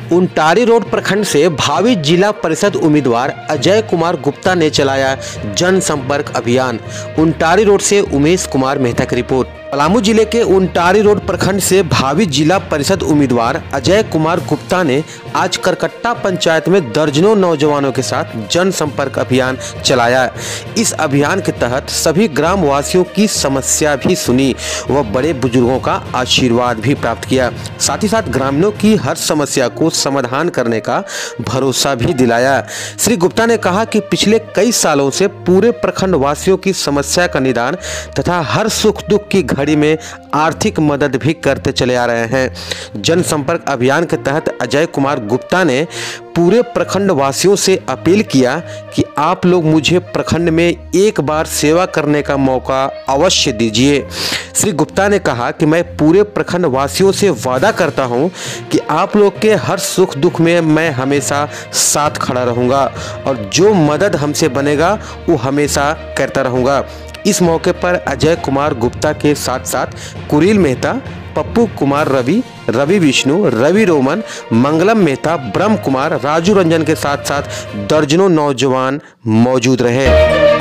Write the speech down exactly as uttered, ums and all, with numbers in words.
Untari road प्रखंड से भावी जिला परिषद उम्मीदवार अजय कुमार गुप्ता ने चलाया जनसंपर्क अभियान। उंटारी रोड से उमेश कुमार मेहता की रिपोर्ट। पलामू जिले के उंटारी रोड प्रखंड से भावी जिला परिषद उम्मीदवार अजय कुमार गुप्ता ने आज करकट्टा पंचायत में दर्जनों नौजवानों के साथ जनसंपर्क अभियान चलाया। इस अभियान के तहत सभी ग्राम वासियों की समस्या भी सुनी व बड़े बुजुर्गों का आशीर्वाद भी प्राप्त किया। साथ ही साथ ग्रामीणों की हर समस्या को समाधान करने का भरोसा भी दिलाया। श्री गुप्ता ने कहा कि पिछले कई सालों से पूरे प्रखंड वासियों की समस्या का निदान तथा हर सुख दुख की घड़ी में आर्थिक मदद भी करते चले आ रहे हैं। जनसंपर्क अभियान के तहत अजय कुमार गुप्ता ने पूरे प्रखंड वासियों से अपील किया कि आप लोग मुझे प्रखंड में एक बार सेवा करने का मौका अवश्य दीजिए। श्री गुप्ता ने कहा कि मैं पूरे प्रखंड वासियों से वादा करता हूं कि आप लोग के हर सुख दुख में मैं हमेशा साथ खड़ा रहूंगा और जो मदद हमसे बनेगा वो हमेशा करता रहूंगा। इस मौके पर अजय कुमार गुप्ता के साथ साथ कुरील मेहता, पप्पू कुमार रवि, रवि विष्णु, रवि रोमन, मंगलम मेहता, ब्रह्म कुमार, राजू रंजन के साथ साथ दर्जनों नौजवान मौजूद रहे।